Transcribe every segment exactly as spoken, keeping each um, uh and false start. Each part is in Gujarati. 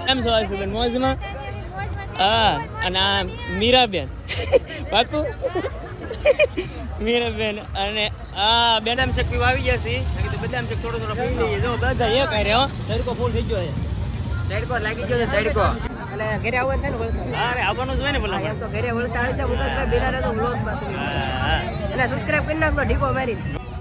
કેમ છો આશુબેન? મોજમાં? હા. અને આ મીરાબેન પાકું મીરાબેન અને આ બદામ શેક પીવા આવી ગયા છે. કીધું બદામ શેક થોડો થોડો પી લઈએ. જો બધા એક કરે હો. તડકો ફૂલ થઈ ગયો છે. તડકો લાગી ગયો છે તડકો. એટલે ઘરે આવવાનું છે ને વળતા? અરે આવવાનું જ હોય ને ભલા. એમ તો ઘરે વળતા આવશે મુકેશભાઈ બિના તો વ્લોગ બાકી. હા. એટલે સબસ્ક્રાઇબ કરી નાખો ઢીકો મારી.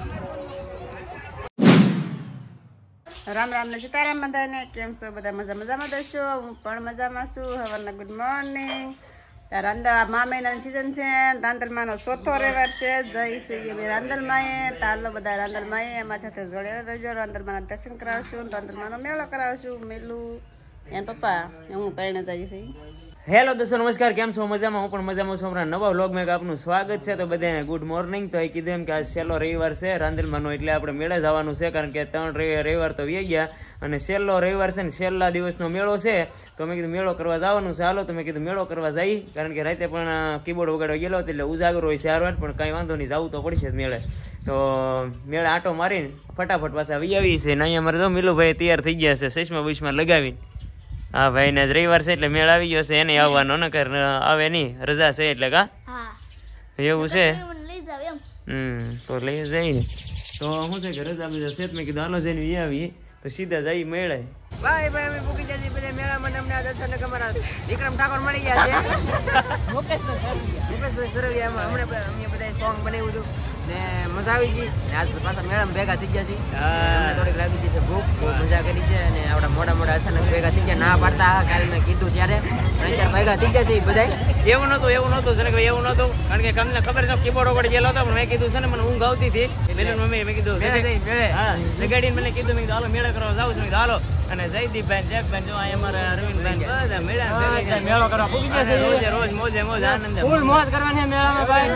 રામ રામ ને સીતારામ બધાને. કેમ છો બધા? મજા મજામાં દશો? હું પણ મજામાં છું. હવારના ગુડ મોર્નિંગ. રાંદા મા મહિનાની સિઝન છે. રાંદલમાનો ચોથો રવિવાર છે. જય શ્રી રાંદલમાએ. તાલો બધા રાંદલમાએ એમાં સાથે જોડે રહેજો. રાંદલમાના દર્શન કરાવશું, રાંદલમાનો મેળો કરાવશું. મેલું એન પપ્પા હું પરણે જઈએ છીએ. હેલો દોસ્તો, નમસ્કાર. કેમ છો? મજામાં? હું પણ મજામાં છું. હમણાં નવા વ્લોગમાં આપનું સ્વાગત છે. તો બધાને ગુડ મોર્નિંગ. તો એ કીધું એમ કે આ છેલ્લો રવિવાર છે રાંદલમાનો, એટલે આપણે મેળે જવાનું છે. કારણ કે ત્રણ રવિવાર તો વી ગયા અને છેલ્લો રવિવાર છે ને છેલ્લા દિવસનો મેળો છે. તો મેં કીધું મેળો કરવા જવાનું છે. હાલો તો મેં કીધું મેળો કરવા જઈ. કારણ કે રાતે પણ કીબોર્ડ વગાડવા ગયેલો હતો એટલે ઉજાગરો હોય છે હારવાર, પણ કાંઈ વાંધો નહીં, જવું તો પડશે જ મેળે. તો મેળે આટો મારીને ફટાફટ પાછા આવી આવી છે. ને અહીંયા અમારે તો મિલુભાઈ તૈયાર થઈ ગયા છે ચશ્મા બુશ્મા લગાવીને. હા ભાઈ ને રવિવાર છે એટલે મેળ આવી ગયો છે. એને આવવાનો ન કર આવે નહીં, રજા છે એટલે કા એવું છે. હમ તો લઈ જઈ ને તો શું છે કે રજા બધા છે. મેં કીધું હાલો જઈને આવી તો સીધા જઈ મેળે. ભાઈ ભાઈ અમે પૂકી જઈએ બધા મેળામાં. અમને દર્શન અમારા વિક્રમ ઠાકોર મળી ગયા છે. મુકેશભાઈ સરવિયામાં હમણાં અમે બધા સોંગ બનાવ્યું હતું ને મજા આવી ગઈ. આજ પાછા મેળામાં ભેગા થઈ ગયા છે. થોડીક લાગી ગઈ છે ભૂખ, બહુ મજા કરી છે. અને આપડા મોટા મોટા અચાનક ભેગા થઈ ગયા. ના પાડતા કાલે મેં કીધું ત્યારે અત્યારે ભેગા થઈ ગયા છે બધા. એવું નતું એવું નતું છે ને એવું નતું. કારણ કે તમને ખબર છે કીબોર્ડ વગર ગયેલો હતો, પણ મેં કીધું છે ને મને ઊંઘ આવતી હતી. મમ્મી મેં કીધું હા જગાડીને મને કીધું મેં કીધું હાલો મેળા કરવા જાઉં છું. હાલો અને જયદીપભાઈ જેકભાઈ જો અમારા રવિનભાઈ બધા મેળા મેળો કરવા પૂકી ગયા છે. રોજ મોજે મોજ આનંદ ફૂલ મોજ કરવાની મેળામાં ભાઈ.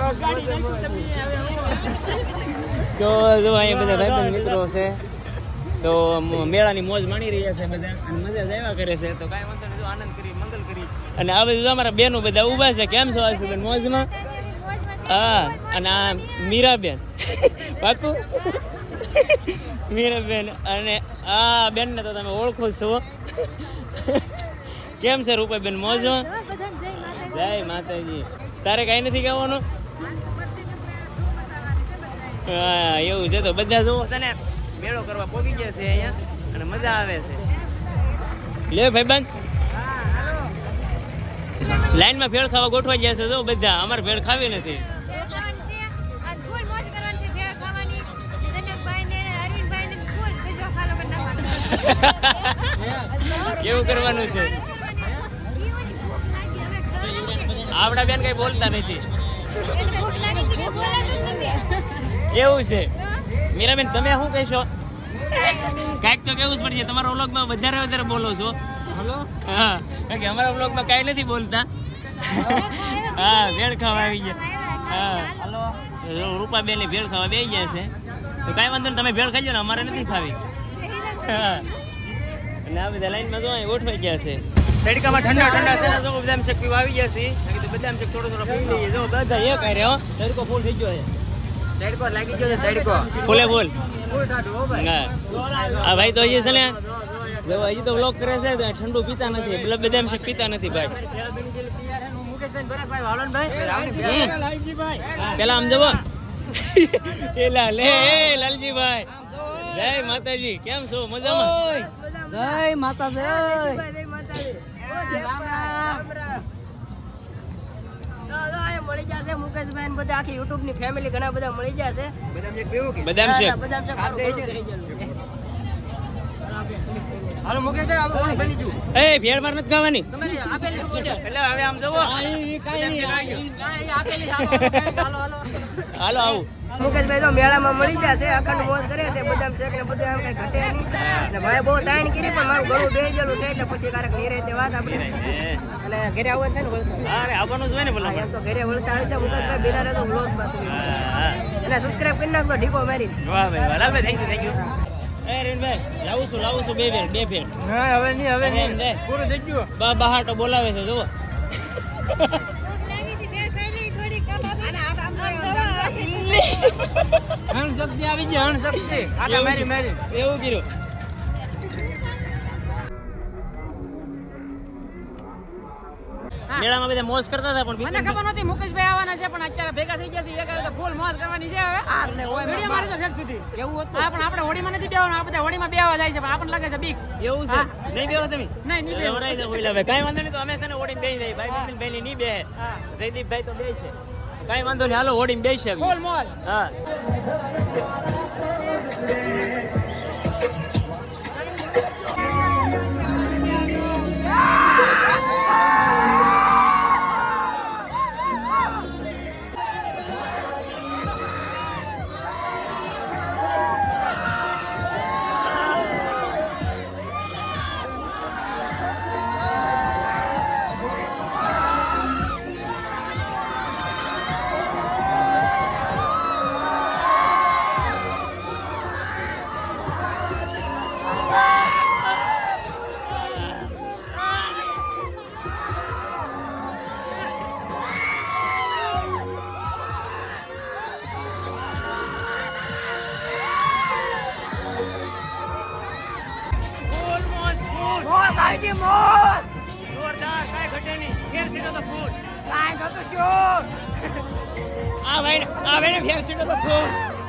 તો જો અહીંયા બધા ભાઈબંધ મિત્રો છે તો મેળાની મોજ માણી રહ્યા છે બધા અને મજા જ આવ્યા કરે છે. તો કાંઈ વાંધો નહીં, જો આનંદ કરી મંગલ કરી. અને આ બધું અમારા બેનો બધા ઊભા છે. કેમ છો આશુબેન? મોજમાં? હા. અને આ મીરાબેન પાકું મીરાબેન અને આ બેન ને તો તમે ઓળખો છો. કેમ છે રૂપાબેન? મોજમાં? જય માતાજી. તારે કઈ નથી કહેવાનું? હા એવું છે. તો બધા જોવો છે ને મેળો કરવા પહોંચી ગયા છે અહીંયા અને મજા આવે છે. લે ભાઈબંધ લાઈન માં ભેળ ખાવા ગોઠવા ગયા છે. જો બધા અમારે ભેળ ખાવી નથી. કેવું કરવાનું છે? આપડા બેન કઈ બોલતા નથી. એવું છે. મીરાબેન તમે શું કહેશો? કઈક તો કેવું જ પડશે. તમારા વ્લોગ માં વધારે વધારે બોલો છો. હા કારણ કે અમારા વ્લોગ માં કઈ નથી બોલતા. હા ભેળ ખાવા આવી ગયા. હા રૂપાબેન ની ભેળ ખાવા બે ગયા છે. તો કઈ વાંધો નહીં, તમે ભેળ ખાઈ જાઓ ને, અમારે નથી ખાવી. હા અને આ બધા લાઈન માં જો ગોઠવાઈ ગયા છે. તડકામાં ઠંડા ઠંડા છે ને જો બદામ શેક પીવા આવી ગયા છે. કીધું બદામ શેક થોડો થોડો પી લઈએ. જો બધા એક કરે હો. તડકો ફૂલ થઈ ગયો છે. તડકો લાગી ગયો છે તડકો ફૂલે ફૂલ. હા ભાઈ તો હજી છે ને જો હજી તો વ્લોગ કરે છે તો ઠંડુ પીતા નથી, બદામ શેક પીતા નથી ભાઈ. પેલા આમ જવો એલા લે લાલજીભાઈ. જય માતાજી. કેમ છો? મજામાં? જય માતાજી. મળી જશે મુકેશભાઈ બધા આખી યુટ્યુબ ની ફેમિલી ઘણા બધા મળી જશે. બદામ શેક બદામ શેક હાલો મુકેશભાઈ બની જુ. એ ભેળ માર નથી ખાવાની. એટલે હવે આમ જવો હાલો આવું. મુકેશભાઈ તો મેળામાં મળી જશે, અખંડ મોજ કરે છે. બદામ શેક ને બધું આમ કઈ ઘટે નહીં. અને ભાઈ બહુ તાણ કરી પણ મારું ગળું બે ગયેલું છે એટલે પછી કારક નહીં રહે તે વાત આપણે. અને ઘરે આવવાનું છે ને વળતા? અરે આવવાનું જ હોય ને ભલા. એમ તો ઘરે વળતા આવશે મુકેશભાઈ બિના તો વ્લોગ બાકી. એટલે સબસ્ક્રાઇબ કરી નાખો ઢીકો મારી. વાહ ભાઈ વાહ ભાઈ થેન્ક યુ થેન્ક યુ. એ રેનભાઈ લાવું છું લાવું છું બે ભેળ બે ભેળ. હા હવે નહીં હવે નહીં પૂરું થઈ ગયું. બા બહાર તો બોલાવે છે જુઓ. હણ શક્તિ આવી ગઈ. હણ શક્તિ આટા મારી મારી એવું કર્યું. મેળામાં બધા મોજ કરતા હતા પણ મને ખબર નહોતી મુકેશભાઈ આવવાના છે પણ અત્યારે ભેગા થઈ ગયા છે એક આવે તો ફૂલ મોજ કરવાની છે હવે વિડિયો મારી તો ઠેક સુધી કેવું હતું હા પણ આપણે હોડીમાં નથી બેવાનું આપણે હોડીમાં બેવા જાય છે પણ આપણને લાગે છે બીક એવું છે નહીં બેવો તમે નહીં નહીં બેવો વરાઈ જાય ઓઈલા ભાઈ કાઈ વાંધો નહીં તો અમે છે ને હોડીમાં બેહી જાય ભાઈ બિપિન ભાઈ ની બેહે જયદીપભાઈ તો બેહી છે કાઈ વાંધો નહીં હાલો હોડીમાં બેસી આવી ફૂલ મોજ હા જોરદાર કાઈ ઘટે નહીં ફેર સીધો તો ફૂટ કાઈ ઘટો શું આ ભાઈ આ ભાઈ ફેર સીધો તો ફૂટ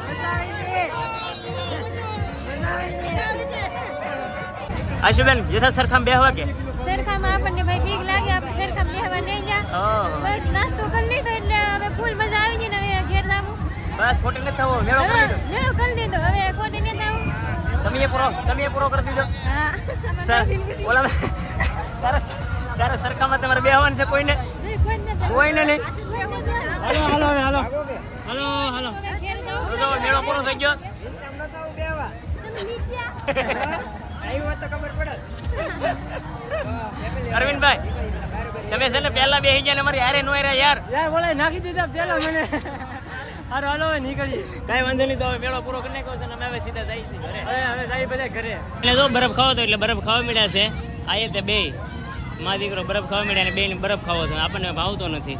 આશુબેન જેથા સરખામ બેહવા કે સરખામાં આપણને ભાઈ બીક લાગે આપણે સરખામ બેહવા નહીં જા બસ નાસ્તો કરી લીધો એટલે હવે ફૂલ મજા આવી ગઈ ને હવે ઘેર જાવું બસ ખોટી ન થવો મેળો કરી લીધો મેળો કરી લીધો હવે ખોટી ન થાવું તમે એ પૂરો તમે એ પૂરો કરી દીધો હા ઓલા તારે તારે સરખામાં તમારે બેહવાનું છે કોઈને કોઈને નહીં હાલો હાલો હાલો હાલો હાલો જો મેળો પૂરો થઈ ગયો અરવિંદભાઈ તમે છે ને પહેલા બેહી ગયા ને મારી હારે નો રહ્યા યાર યાર બોલે નાખી દીધા પેલા મને હારો હાલો નીકળી કાઈ વાંધો નહીં તો હવે મેળો પૂરો કરી નાખ્યો છે ને અમે હવે સીધા જઈએ છીએ ઘરે હવે હવે જાય બધા ઘરે એટલે જો બરફ ખાવો તો એટલે બરફ ખાવા મળ્યા છે આ તે બે મા દીકરો બરફ ખાવા મળ્યા ને બે ને બરફ ખાવો છે આપણને ભાવતો નથી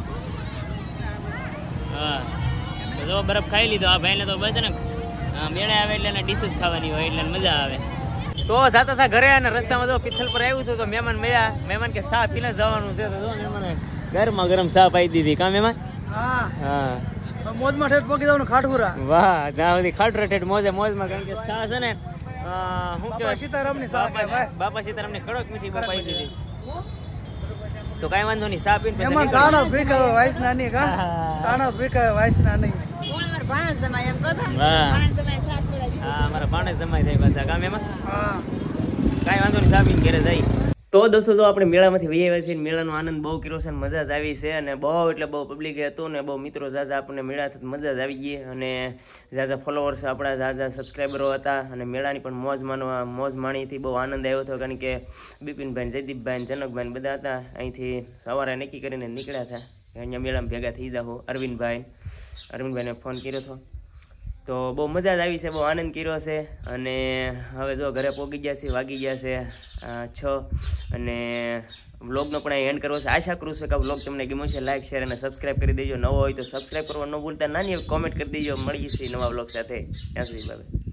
હા તો જો બરફ ખાઈ લીધો આ ભાઈને તો બસ ને મેળે આવે એટલે ડીશીસ ખાવાની હોય એટલે મજા આવે તો જાતા હતા ઘરે અને રસ્તામાં જો પિથલ પર આવ્યું હતું તો મહેમાન મળ્યા મહેમાન કે ચા પીને જવાનું છે તો જો મહેમાને ગરમા ગરમ ચા પાઈ દીધી કા મહેમાન હા હા મોજમાં ઠેઠ પોકી દઉં ખાટપુરા વાહ ત્યાં સુધી ખાટરો ઠેઠ મોજે મોજમાં કારણ કે ચા છે ને શું કહેવાય સીતારામ ની બાપા સીતારામ ની કડક મીઠી પાઈ દીધી તો કઈ વાંધો નહીં ચા પીને એમાં સાણો ભીખ વાઈસ નાની કા સાણો ભીખ વાઈસ નાની ભાણસ જમાય એમ કહો હા ભાણસ જમાય સાત પડા હા મારા ભાણેજ જમાઈ જાય પાછા ગામ એમાં હા કાંઈ વાંધો નહીં ચા પીને ઘરે જાય તો દોસ્તો જો આપણે મેળામાંથી વહી આવ્યા છીએ મેળાનો આનંદ બહુ કર્યો છે મજા જ આવી છે અને બહુ એટલે બહુ પબ્લિક હતું ને બહુ મિત્રો ઝાઝા આપણને મેળાથી મજા જ આવી ગઈ અને ઝાઝા ફોલોવર્સ આપણા ઝાઝા સબસ્ક્રાઈબરો હતા અને મેળાની પણ મોજ માનવા મોજ માણીથી બહુ આનંદ આવ્યો હતો કારણ કે બિપિનભાઈ જયદીપભાઈ જનકભાઈ બધા હતા અહીંથી સવારે નક્કી કરીને નીકળ્યા હતા અહીંયા મેળામાં ભેગા થઈ જાઓ અરવિંદભાઈ અરવિંદભાઈને ફોન કર્યો હતો તો બહુ મજા જ આવી છે બહુ આનંદ કર્યો છે અને હવે જો ઘરે પહોંચી ગયા છે વાગી ગયા છે છ અને વ્લોગનો પણ અહીં એન્ડ કરવો છે આશા કરું છું કે આ વ્લોગ તમને ગમ્યો છે લાઈક શેર અને સબસ્ક્રાઈબ કરી દેજો નવો હોય તો સબસ્ક્રાઈબ કરવા ન ભૂલતા નાની કોમેન્ટ કરી દેજો મળીએ છીએ નવા વ્લોગ સાથે ત્યાં સુધી બાય.